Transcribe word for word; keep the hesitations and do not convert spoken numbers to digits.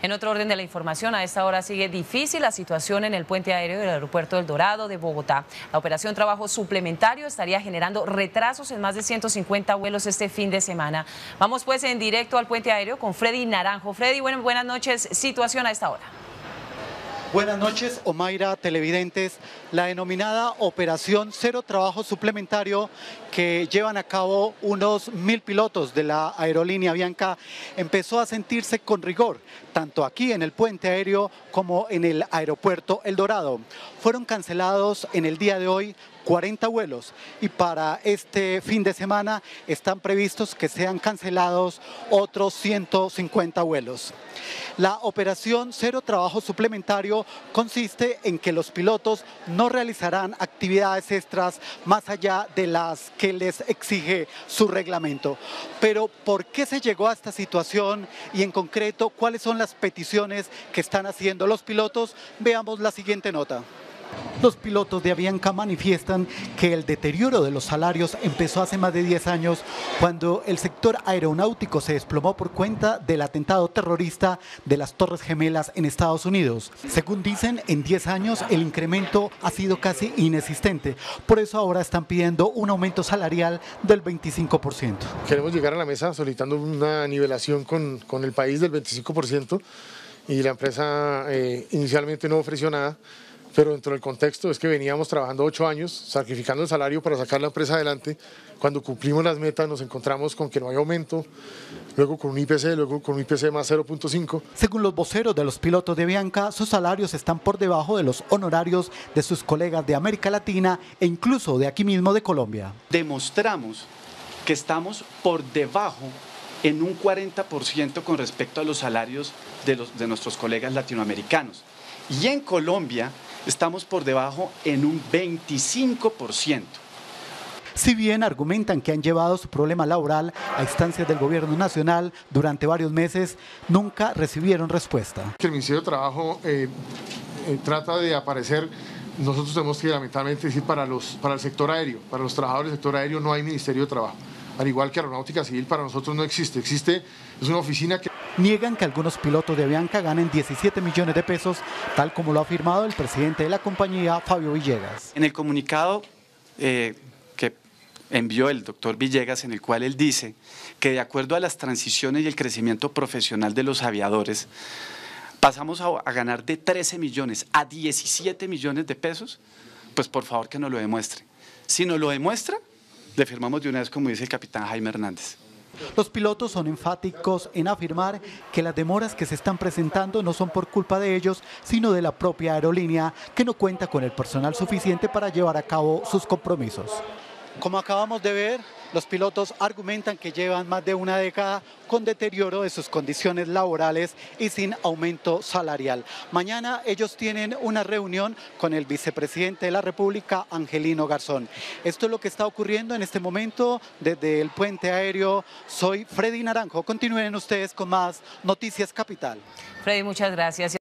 En otro orden de la información, a esta hora sigue difícil la situación en el puente aéreo del aeropuerto del Dorado de Bogotá. La operación Trabajo Suplementario estaría generando retrasos en más de ciento cincuenta vuelos este fin de semana. Vamos pues en directo al puente aéreo con Freddy Naranjo. Freddy, bueno, buenas noches. Situación a esta hora. Buenas noches, Omaira, televidentes. La denominada Operación Cero Trabajo Suplementario que llevan a cabo unos mil pilotos de la aerolínea Avianca empezó a sentirse con rigor, tanto aquí en el puente aéreo como en el aeropuerto El Dorado. Fueron cancelados en el día de hoy cuarenta vuelos y para este fin de semana están previstos que sean cancelados otros ciento cincuenta vuelos. La operación Cero Trabajo Suplementario consiste en que los pilotos no realizarán actividades extras más allá de las que les exige su reglamento. Pero ¿por qué se llegó a esta situación y en concreto cuáles son las peticiones que están haciendo los pilotos? Veamos la siguiente nota. Los pilotos de Avianca manifiestan que el deterioro de los salarios empezó hace más de diez años cuando el sector aeronáutico se desplomó por cuenta del atentado terrorista de las Torres Gemelas en Estados Unidos. Según dicen, en diez años el incremento ha sido casi inexistente. Por eso ahora están pidiendo un aumento salarial del veinticinco por ciento. Queremos llegar a la mesa solicitando una nivelación con, con el país del veinticinco por ciento y la empresa eh, inicialmente no ofreció nada. Pero dentro del contexto es que veníamos trabajando ocho años, sacrificando el salario para sacar la empresa adelante. Cuando cumplimos las metas nos encontramos con que no hay aumento, luego con un I P C, luego con un I P C más cero punto cinco. Según los voceros de los pilotos de Avianca, sus salarios están por debajo de los honorarios de sus colegas de América Latina e incluso de aquí mismo de Colombia. Demostramos que estamos por debajo en un cuarenta por ciento con respecto a los salarios de, los, de nuestros colegas latinoamericanos. Y en Colombia estamos por debajo en un veinticinco por ciento. Si bien argumentan que han llevado su problema laboral a instancias del gobierno nacional durante varios meses, nunca recibieron respuesta. El Ministerio de Trabajo eh, eh, trata de aparecer. Nosotros tenemos que lamentablemente decir para, los, para el sector aéreo, para los trabajadores del sector aéreo no hay Ministerio de Trabajo. Al igual que Aeronáutica Civil, para nosotros no existe. Existe, es una oficina que... Niegan que algunos pilotos de Avianca ganen diecisiete millones de pesos, tal como lo ha afirmado el presidente de la compañía, Fabio Villegas. En el comunicado eh, que envió el doctor Villegas, en el cual él dice que de acuerdo a las transiciones y el crecimiento profesional de los aviadores, pasamos a, a ganar de trece millones a diecisiete millones de pesos, pues por favor que nos lo demuestre. Si nos lo demuestra, le firmamos de una vez, como dice el capitán Jaime Hernández. Los pilotos son enfáticos en afirmar que las demoras que se están presentando no son por culpa de ellos, sino de la propia aerolínea, que no cuenta con el personal suficiente para llevar a cabo sus compromisos. Como acabamos de ver, los pilotos argumentan que llevan más de una década con deterioro de sus condiciones laborales y sin aumento salarial. Mañana ellos tienen una reunión con el vicepresidente de la República, Angelino Garzón. Esto es lo que está ocurriendo en este momento desde el puente aéreo. Soy Freddy Naranjo. Continúen ustedes con más Noticias Capital. Freddy, muchas gracias.